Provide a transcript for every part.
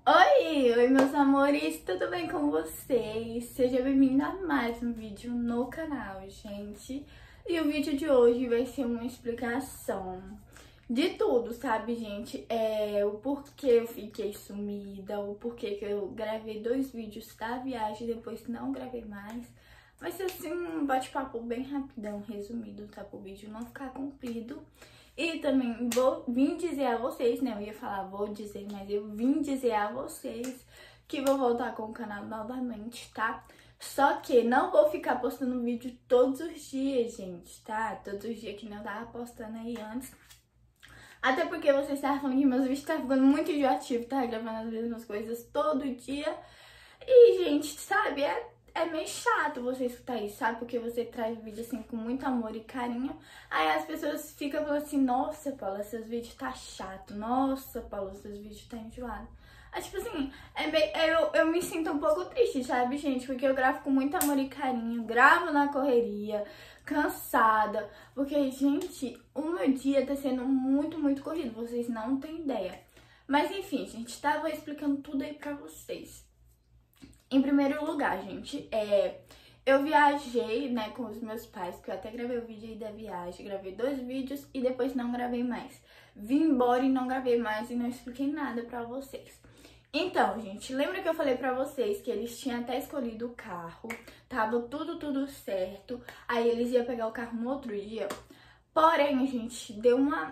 Oi, meus amores, tudo bem com vocês? Seja bem-vindo a mais um vídeo no canal, gente. E o vídeo de hoje vai ser uma explicação de tudo, sabe, gente? O porquê eu fiquei sumida, o porquê que eu gravei 2 vídeos da viagem e depois não gravei mais. Vai ser assim um bate-papo bem rapidão, resumido, tá? Pro vídeo não ficar comprido. E também vim dizer a vocês, né? Eu ia falar vou dizer, mas eu vim dizer a vocês que vou voltar com o canal novamente, tá? Só que não vou ficar postando vídeo todos os dias, gente, tá? Todos os dias que não tava postando aí antes. Até porque vocês estavam falando que meus vídeos estavam ficando muito enjoativos, tá? Gravando as mesmas coisas todo dia. E, gente, sabe, é meio chato você escutar isso, sabe? Porque você traz vídeo assim com muito amor e carinho. Aí as pessoas ficam falando assim, nossa, Paula, seus vídeos tá chato. Nossa, Paula, seus vídeos tá enjoado. Aí, tipo assim, eu me sinto um pouco triste, sabe, gente? Porque eu gravo com muito amor e carinho, gravo na correria, cansada. Porque, gente, o meu dia tá sendo muito corrido, vocês não têm ideia. Mas enfim, gente, tava explicando tudo aí pra vocês. Em primeiro lugar, gente, eu viajei, né, com os meus pais, que eu até gravei o vídeo aí da viagem, gravei 2 vídeos e depois não gravei mais. Vim embora e não gravei mais e não expliquei nada pra vocês. Então, gente, lembra que eu falei pra vocês que eles tinham até escolhido o carro, tava tudo certo, aí eles iam pegar o carro no outro dia. Porém, gente, deu uma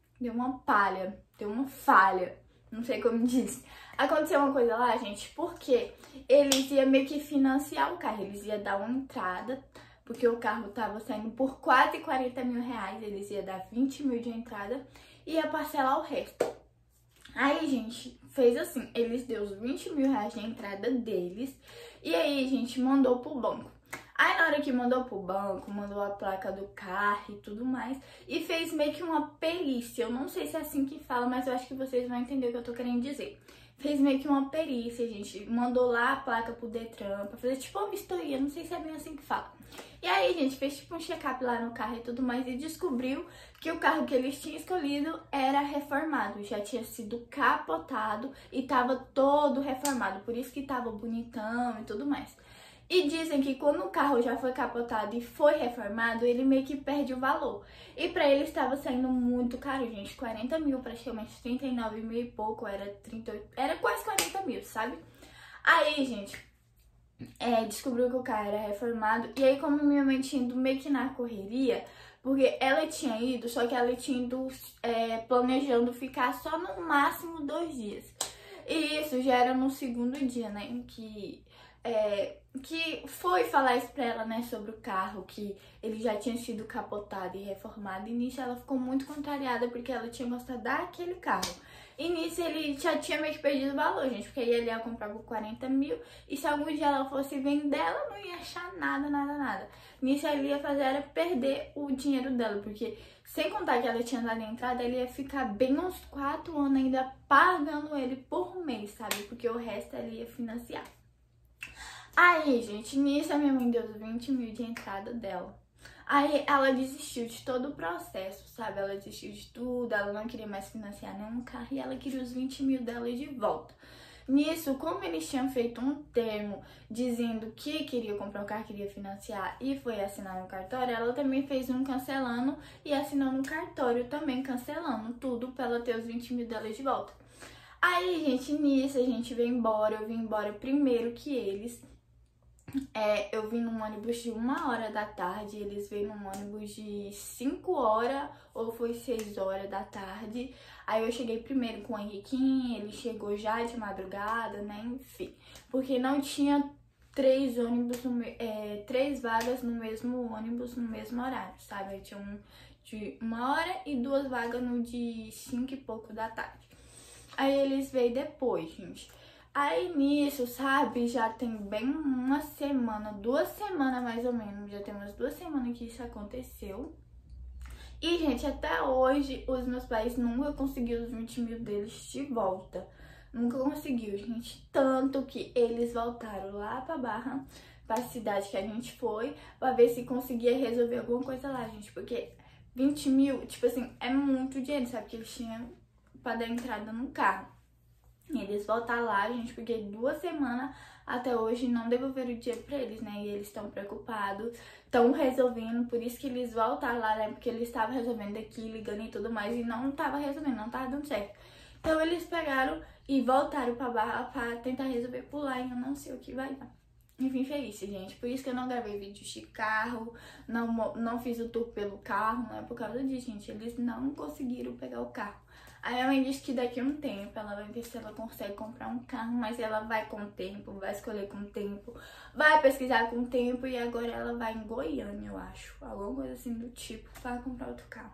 falha, não sei como diz. Aconteceu uma coisa lá, gente, porque eles iam meio que financiar o carro, eles iam dar uma entrada, porque o carro tava saindo por quase 40 mil reais, eles iam dar 20 mil de entrada e ia parcelar o resto. Aí, gente, fez assim, eles deu os 20 mil reais de entrada deles e aí a gente mandou pro banco. Aí na hora que mandou pro banco, mandou a placa do carro e tudo mais, e fez meio que uma perícia, eu não sei se é assim que fala, mas eu acho que vocês vão entender o que eu tô querendo dizer. Fez meio que uma perícia, gente, mandou lá a placa pro Detran pra fazer tipo uma vistoria, não sei se é bem assim que fala. E aí, gente, fez tipo um check-up lá no carro e tudo mais e descobriu que o carro que eles tinham escolhido era reformado, já tinha sido capotado e tava todo reformado, por isso que tava bonitão e tudo mais. E dizem que quando o carro já foi capotado e foi reformado, ele meio que perde o valor. E pra ele estava saindo muito caro, gente. 40 mil, praticamente 39 mil e pouco, era 38, era quase 40 mil, sabe? Aí, gente, descobriu que o carro era reformado. E aí, como minha mãe tinha ido meio que na correria, porque ela tinha ido, só que ela tinha ido planejando ficar só no máximo 2 dias. E isso já era no segundo dia, né, em que foi falar isso pra ela, né, sobre o carro, que ele já tinha sido capotado e reformado. E nisso ela ficou muito contrariada, porque ela tinha gostado daquele carro. E nisso ele já tinha meio que perdido o valor, gente, porque aí ele ia comprar por 40 mil. E se algum dia ela fosse vender, ela não ia achar nada. Nisso ele ia fazer era perder o dinheiro dela, porque sem contar que ela tinha dado a entrada, ele ia ficar bem uns 4 anos ainda pagando ele por mês, sabe? Porque o resto ela ia financiar. Aí, gente, nisso a minha mãe deu os 20 mil de entrada dela. Aí ela desistiu de todo o processo, sabe? Ela desistiu de tudo, ela não queria mais financiar nenhum carro e ela queria os 20 mil dela de volta. Nisso, como eles tinham feito um termo dizendo que queria comprar o carro, queria financiar e foi assinar no cartório, ela também fez um cancelando e assinou no cartório também cancelando tudo pra ela ter os 20 mil dela de volta. Aí, gente, nisso a gente veio embora, eu vim embora primeiro que eles. Eu vim num ônibus de 1h da tarde, eles veio num ônibus de 5 horas ou foi 6 horas da tarde. Aí eu cheguei primeiro com o Henriquinho, ele chegou já de madrugada, né, enfim. Porque não tinha 3 vagas no mesmo ônibus no mesmo horário, sabe? Aí tinha um de 1h e 2 vagas no de 5 e pouco da tarde. Aí eles veio depois, gente. Aí nisso, sabe, já tem bem uma semana, 2 semanas mais ou menos, já tem umas 2 semanas que isso aconteceu. E, gente, até hoje os meus pais nunca conseguiram os 20 mil deles de volta. Nunca conseguiu, gente. Tanto que eles voltaram lá pra Barra, pra cidade que a gente foi, pra ver se conseguia resolver alguma coisa lá, gente. Porque 20 mil, tipo assim, é muito dinheiro, sabe, que eles tinham pra dar entrada no carro. eles voltar lá, gente, porque 2 semanas até hoje não devolveram o dinheiro pra eles, né? E eles estão preocupados, estão resolvendo, por isso que eles voltaram lá, né? Porque eles estavam resolvendo aqui, ligando e tudo mais, e não tava resolvendo, não tava dando certo. Então eles pegaram e voltaram pra Barra pra tentar resolver por lá, e eu não sei o que vai dar. Enfim, foi isso, gente. Por isso que eu não gravei vídeo de carro, não fiz o tour pelo carro, não é por causa disso, gente. Eles não conseguiram pegar o carro. A minha mãe disse que daqui a um tempo ela vai ver se ela consegue comprar um carro, mas ela vai com o tempo, vai escolher com o tempo, vai pesquisar com o tempo e agora ela vai em Goiânia, eu acho. Alguma coisa assim do tipo, para comprar outro carro.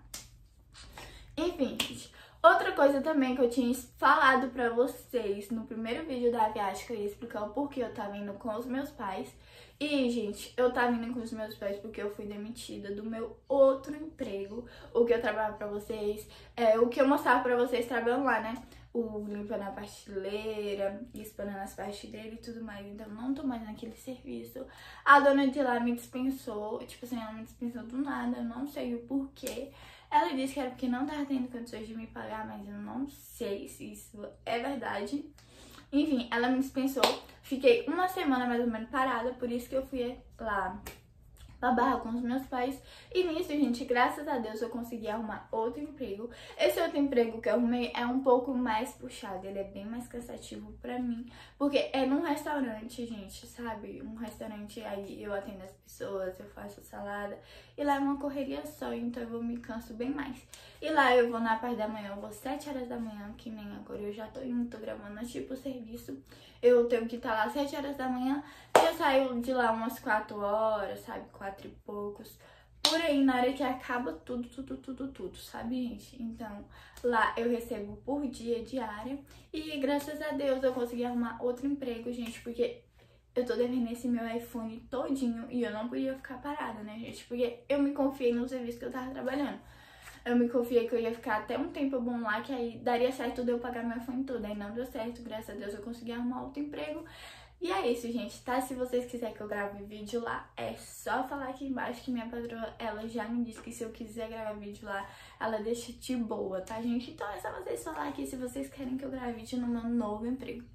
Enfim, gente. Outra coisa também que eu tinha falado pra vocês no primeiro vídeo da viagem, que eu ia explicar o porquê eu tava indo com os meus pais. E, gente, eu tava indo com os meus pais porque eu fui demitida do meu outro emprego. O que eu trabalhava pra vocês, o que eu mostrava pra vocês trabalhando lá, né? O limpando a prateleira, espanando as prateleiras e tudo mais. Então, não tô mais naquele serviço. A dona de lá me dispensou, tipo assim, ela me dispensou do nada, eu não sei o porquê. Ela disse que era porque não tava tendo condições de me pagar, mas eu não sei se isso é verdade. Enfim, ela me dispensou. Fiquei 1 semana mais ou menos parada, por isso que eu fui lá pra Barra com os meus pais. E nisso, gente, graças a Deus eu consegui arrumar outro emprego. Esse outro emprego que eu arrumei é um pouco mais puxado, ele é bem mais cansativo pra mim. Porque é num restaurante, gente, sabe? Um restaurante, aí eu atendo as pessoas, eu faço salada. E lá é uma correria só, então eu me canso bem mais. E lá eu vou na parte da manhã, eu vou 7 horas da manhã, que nem agora eu já tô indo, tô gravando tipo o serviço. Eu tenho que estar lá 7 horas da manhã e eu saio de lá umas 4 horas, sabe? 4 e poucos. Por aí, na hora que acaba tudo, sabe, gente? Então, lá eu recebo por dia, diária. E graças a Deus eu consegui arrumar outro emprego, gente, porque eu tô devendo esse meu iPhone todinho e eu não podia ficar parada, né, gente? Porque eu me confiei no serviço que eu tava trabalhando. Eu me confiei que eu ia ficar até um tempo bom lá, que aí daria certo de eu pagar meu iPhone todo. Aí não deu certo, graças a Deus eu consegui arrumar outro emprego. E é isso, gente, tá? Se vocês quiserem que eu grave vídeo lá, é só falar aqui embaixo que minha patroa, ela já me disse que se eu quiser gravar vídeo lá, ela deixa de boa, tá, gente? Então é só vocês falar aqui se vocês querem que eu grave vídeo no meu novo emprego.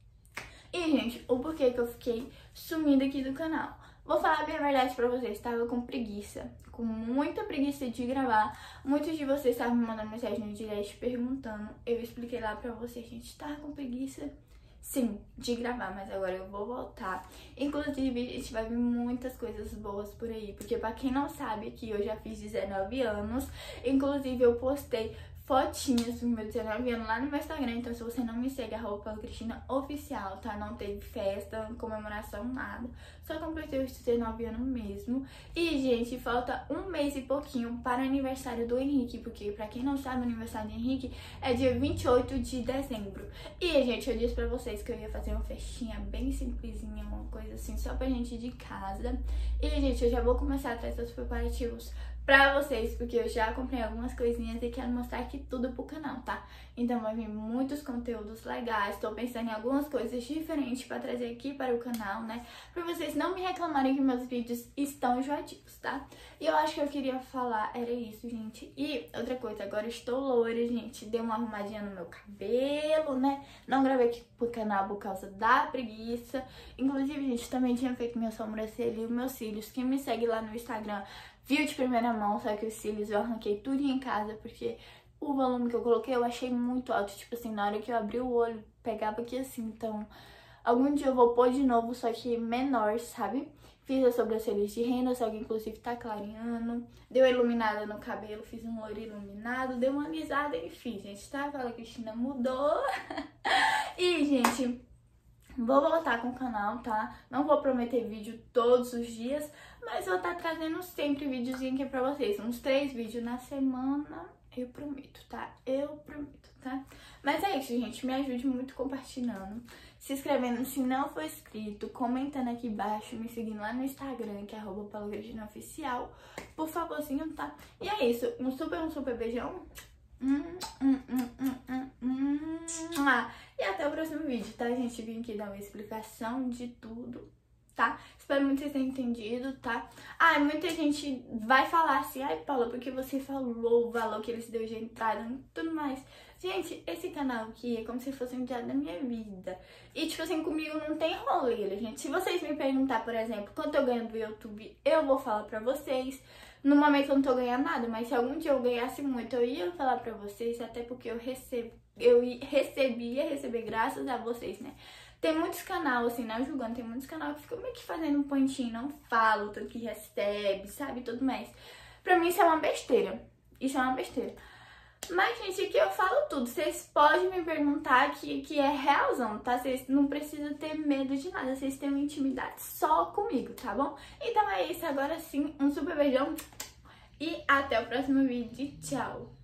E, gente, o porquê que eu fiquei sumida aqui do canal. Vou falar a minha verdade pra vocês, tava com preguiça, com muita preguiça de gravar. Muitos de vocês estavam me mandando mensagem no direct perguntando. Eu expliquei lá pra vocês, gente, tava com preguiça, sim, de gravar, mas agora eu vou voltar. Inclusive, a gente vai ver muitas coisas boas por aí, porque pra quem não sabe, que eu já fiz 19 anos, inclusive eu postei fotinhas do meu 19 anos lá no meu Instagram. Então, se você não me segue, @PauloCristina_oficial, tá? Não teve festa, comemoração, nada. Só completei os 19 anos mesmo. E, gente, falta 1 mês e pouquinho para o aniversário do Henrique. Porque, pra quem não sabe, o aniversário do Henrique é dia 28 de dezembro. E, gente, eu disse pra vocês que eu ia fazer uma festinha bem simplesinha, uma coisa assim, só pra gente ir de casa. E, gente, eu já vou começar a trazer os preparativos pra vocês, porque eu já comprei algumas coisinhas e quero mostrar aqui tudo pro canal, tá? Então vai vir muitos conteúdos legais, tô pensando em algumas coisas diferentes pra trazer aqui para o canal, né? Pra vocês não me reclamarem que meus vídeos estão enjoativos, tá? E eu acho que eu queria falar, era isso, gente. E outra coisa, agora eu estou loira, gente, dei uma arrumadinha no meu cabelo, né? Não gravei aqui pro canal por causa da preguiça. Inclusive, gente, também tinha feito minha sobrancelha e os meus cílios. Quem me segue lá no Instagram viu de primeira mão, só que os cílios eu arranquei tudo em casa, porque o volume que eu coloquei eu achei muito alto. Tipo assim, na hora que eu abri o olho, pegava aqui assim. Então, algum dia eu vou pôr de novo, só que menor, sabe? Fiz as sobrancelhas de renda, só que inclusive tá clareando. Deu iluminada no cabelo, fiz um loiro iluminado, deu uma alisada e fiz, gente, tá? A Cristina mudou. E, gente, vou voltar com o canal, tá? Não vou prometer vídeo todos os dias, mas vou estar trazendo sempre videozinho aqui pra vocês. Uns 3 vídeos na semana, eu prometo, tá? Eu prometo, tá? Mas é isso, gente. Me ajude muito compartilhando, se inscrevendo se não for inscrito, comentando aqui embaixo, me seguindo lá no Instagram, que é @PauloCristinaOficial, por favorzinho, tá? E é isso. Um super beijão. E até o próximo vídeo, tá, gente? Vim aqui dar uma explicação de tudo. tá? Espero muito que vocês tenham entendido, tá? Ah, muita gente vai falar assim, ai, Paula, porque você falou o valor que eles deu de entrada e tudo mais. Gente, esse canal aqui é como se fosse um diário da minha vida. E, tipo assim, comigo não tem rolê, gente. Se vocês me perguntar, por exemplo, quanto eu ganho do YouTube, eu vou falar pra vocês. No momento eu não tô ganhando nada, mas se algum dia eu ganhasse muito, eu ia falar pra vocês, até porque eu ia receber graças a vocês, né? Tem muitos canais, assim, não julgando, tem muitos canais que ficam meio que fazendo um pontinho, não falam tanto que recebe, sabe, tudo mais. Pra mim isso é uma besteira, isso é uma besteira. Mas, gente, aqui eu falo tudo, vocês podem me perguntar que é realzão, tá? Vocês não precisam ter medo de nada, vocês têm uma intimidade só comigo, tá bom? Então é isso, agora sim, um super beijão e até o próximo vídeo, tchau!